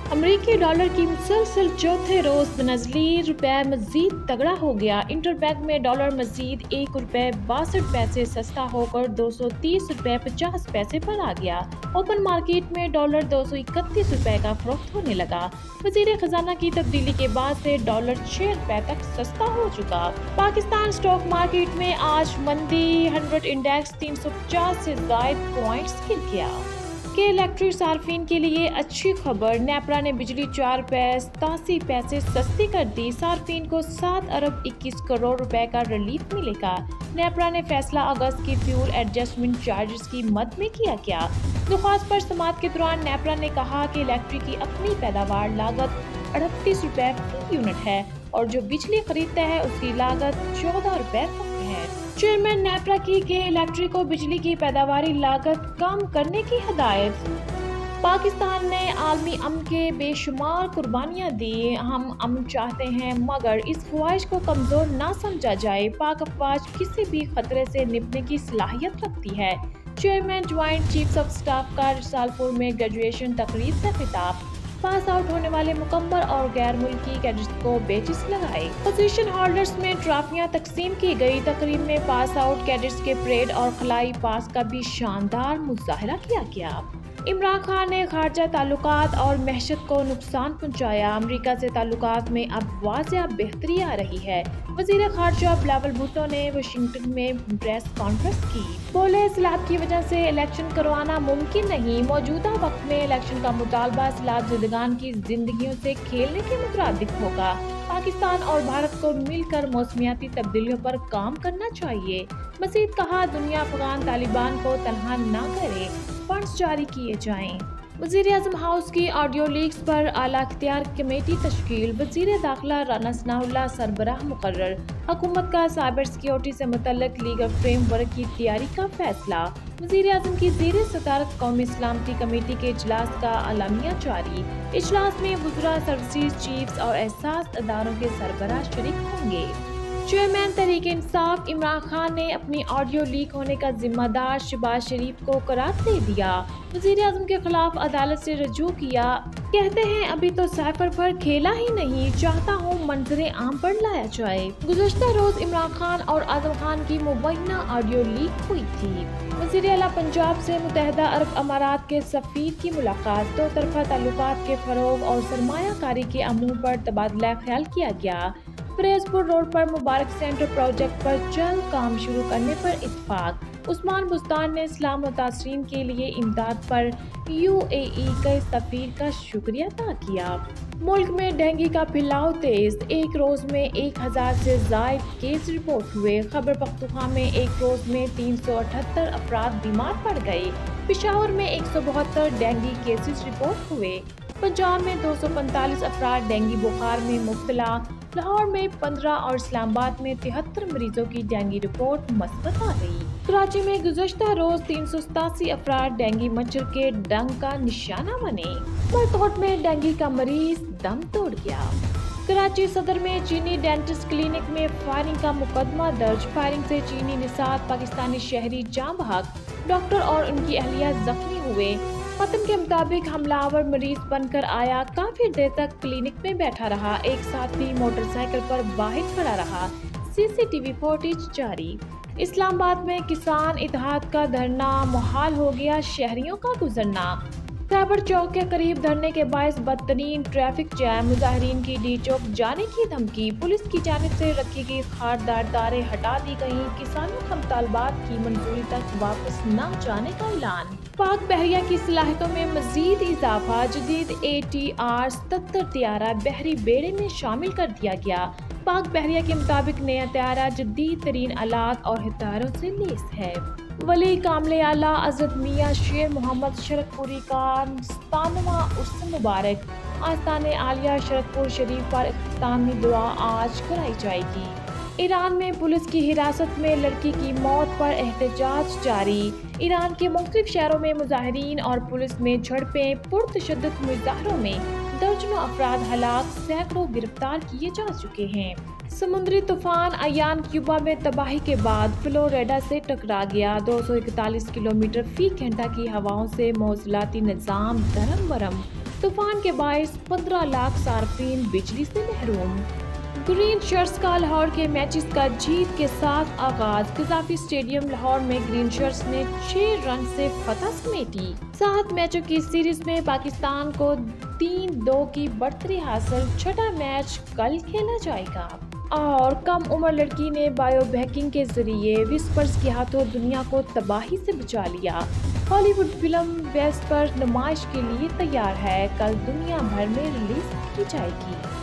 अमेरिकी डॉलर की मुसलसल चौथे रोज बनज़ली रुपये मजीद तगड़ा हो गया। इंटरबैंक में डॉलर मजीद ₹1.62 सस्ता होकर ₹230.50 पर आ गया। ओपन मार्केट में डॉलर ₹231 का फरोख्त होने लगा। वजीर खजाना की तब्दीली के बाद से डॉलर ₹6 तक सस्ता हो चुका। पाकिस्तान स्टॉक मार्केट में आज मंदी 100 इंडेक्स 350 से ज़ायद पॉइंट्स गिर गया। के इलेक्ट्रिक सार्फिन के लिए अच्छी खबर, नेपरा ने बिजली ₹4.87 सस्ती कर दी। सार्फिन को 7 अरब 21 करोड़ रुपए का रिलीफ मिलेगा। नेपरा ने फैसला अगस्त की फ्यूल एडजस्टमेंट चार्जेस की मद में किया गया। दरख्वास्त पर समाअत के दौरान नेपरा ने कहा कि इलेक्ट्रिक की अपनी पैदावार लागत ₹38 फी यूनिट है और जो बिजली खरीदता है उसकी लागत ₹14 तक है। चेयरमैन नेपरा की के इलेक्ट्रिक को बिजली की पैदावारी लागत कम करने की हिदायत। पाकिस्तान ने आलमी अमन के बेशुमार कुर्बानियां दी। हम अमन चाहते हैं मगर इस ख्वाहिश को कमजोर ना समझा जाए। पाक अफवाज किसी भी खतरे से निपटने की सलाहियत रखती है। Chairman joint chiefs of staff का रिसालपुर में ग्रेजुएशन तकरीब से खिताब। पास आउट होने वाले मुकम्मल और गैर मुल्की कैडेट्स को बेचिस लगाए। पोजीशन होल्डर्स में ट्रॉफियां तकसीम की गई। तकरीब में पास आउट कैडेट्स के परेड और खलाई पास का भी शानदार मुजाहरा किया गया। इमरान खान ने खारजा ताल्लुकात और महशत को नुकसान पहुंचाया। अमेरिका से ताल्लुकात में अब वाज़ेह बेहतरी आ रही है। वज़ीर खारजा बिलावल भुट्टो ने वाशिंगटन में प्रेस कॉन्फ्रेंस की। बोले, सैलाब की वजह से इलेक्शन करवाना मुमकिन नहीं। मौजूदा वक्त में इलेक्शन का मुतालबा सैलाब ज़िंदगान की जिंदगियों से खेलने के मुताबिक होगा। पाकिस्तान और भारत को मिलकर मौसमियाती तब्दीलियों पर काम करना चाहिए। मज़ीद कहा, दुनिया अफगान तालिबान को तनहा न करे, फंड्स जारी किए जाएं। वज़ीर-ए-आज़म हाउस की ऑडियो लीक्स पर आला इख्तियार कमेटी तश्कील। वज़ीर दाखिला राना सनाउल्लाह सरबराह मुकर्रर। हुकूमत का साइबर सिक्योरिटी से मुतल्लिक लीगल फ्रेमवर्क की तैयारी का फैसला। वज़ीर-ए-आज़म की ज़ेर सदारत कौमी सलामती कमेटी के इजलास का अलामिया जारी। इजलास में वज़रा, सर्विसेज चीफ्स और एहसास अदारों के सरबराह शरीक होंगे। चेयरमैन तहरीक इंसाफ इमरान खान ने अपनी ऑडियो लीक होने का जिम्मेदार शहबाज शरीफ को करार दे दिया। वज़ीर-ए-आज़म के खिलाफ अदालत से रजू किया। कहते हैं अभी तो साइफर पर खेला ही नहीं, चाहता हूँ मंजरे आम पर लाया जाए। गुज़श्ता रोज इमरान खान और आज़म खान की मुबैना ऑडियो लीक हुई थी। वज़ीर आला पंजाब से मुत्तहदा अरब अमारात के सफ़ीर की मुलाकात। दो तरफा ताल्लुकात के फ़रोग और सरमायाकारी के अमूर पर तबादला ख्याल किया गया। फिरोजपुर रोड पर मुबारक सेंटर प्रोजेक्ट पर जल्द काम शुरू करने पर इत्तेफाक। उस्मान बुस्तान ने इस्लाम मुतासरीन के लिए इमदाद पर UAE के सफ़ीर का शुक्रिया अदा किया। मुल्क में डेंगू का फैलाव तेज। एक रोज में 1000 से ज़ायद केस रिपोर्ट हुए। खैबर पख्तूनख्वा में एक रोज में 378 अफराद बीमार पड़ गए। पेशावर में 172 डेंगू केसेस रिपोर्ट हुए। पंजाब में 245 अफराद डेंगू बुखार में मुब्तला। लाहौर में 15 और इस्लामाबाद में 73 मरीजों की डेंगू रिपोर्ट मस्बत आ गई। कराची में गुज़श्ता रोज 387 अफराद डेंगू मच्छर के डंक का निशाना बने। मरकोट में डेंगू का मरीज दम तोड़ गया। कराची सदर में चीनी डेंटिस्ट क्लिनिक में फायरिंग का मुकदमा दर्ज। फायरिंग से चीनी निसात पाकिस्तानी शहरी जाँ बहक, डॉक्टर और उनकी अहलिया जख्मी हुए। वतन के मुताबिक हमलावर मरीज बनकर आया, काफी देर तक क्लिनिक में बैठा रहा। एक साथी मोटरसाइकिल पर बाहर खड़ा रहा। CCTV फुटेज जारी। इस्लामाबाद में किसान इत्तेहाद का धरना, मुहाल हो गया शहरियों का गुजरना। खैबर चौक के करीब धरने के बायस बदतरीन ट्रैफिक जैम। मुजाहिरीन की डी चौक जाने की धमकी। पुलिस की जानिब से रखी गई खारदार तारें हटा दी गयी। किसानों के मुतालबात की मंजूरी तक वापस न जाने का ऐलान। पाक बहरिया की सलाहियतों में मजीद इजाफा। जदीद ATR 77 त्यारा बहरी बेड़े में शामिल कर दिया गया। पाक बहरिया के मुताबिक नया त्यारा जदीद तरीन आलात और हथियारों से लैस है। वली कामले आला हज़रत मियां शेर मोहम्मद शरकपुरी का 97वां उर्स मुबारक। आस्ताने आलिया शरकपुर शरीफ पर इख्तितामी दुआ आज कराई जाएगी। ईरान में पुलिस की हिरासत में लड़की की मौत पर एहतजाज जारी। ईरान के मुख्तलिफ शहरों में मुजाहिरीन और पुलिस में झड़पें। पुरतशद्दुद मुजाहरों में दर्जनों अफराद हलाक, सैकड़ों गिरफ्तार किए जा चुके हैं। समुद्री तूफान अयान क्यूबा में तबाही के बाद फ्लोरिडा से टकरा गया। 241 किलोमीटर फी घंटा की हवाओं से मौसलाती निज़ाम दरम बरम। तूफान के बायस 15 लाख सार्फिन बिजली से महरूम। ग्रीन शर्ट्स का लाहौर के मैचेस का जीत के साथ आगाज। कज़ाफी स्टेडियम लाहौर में ग्रीन शर्ट्स ने 6 रन से फतह समेटी। 7 मैचों की सीरीज में पाकिस्तान को 3-2 की बढ़तरी हासिल। छठा मैच कल खेला जाएगा। और कम उम्र लड़की ने बायोहैकिंग के जरिए विस्पर्स के हाथों दुनिया को तबाही से बचा लिया। हॉलीवुड फिल्म बेस्ट पर नुमाइश के लिए तैयार है। कल दुनिया भर में रिलीज की जाएगी।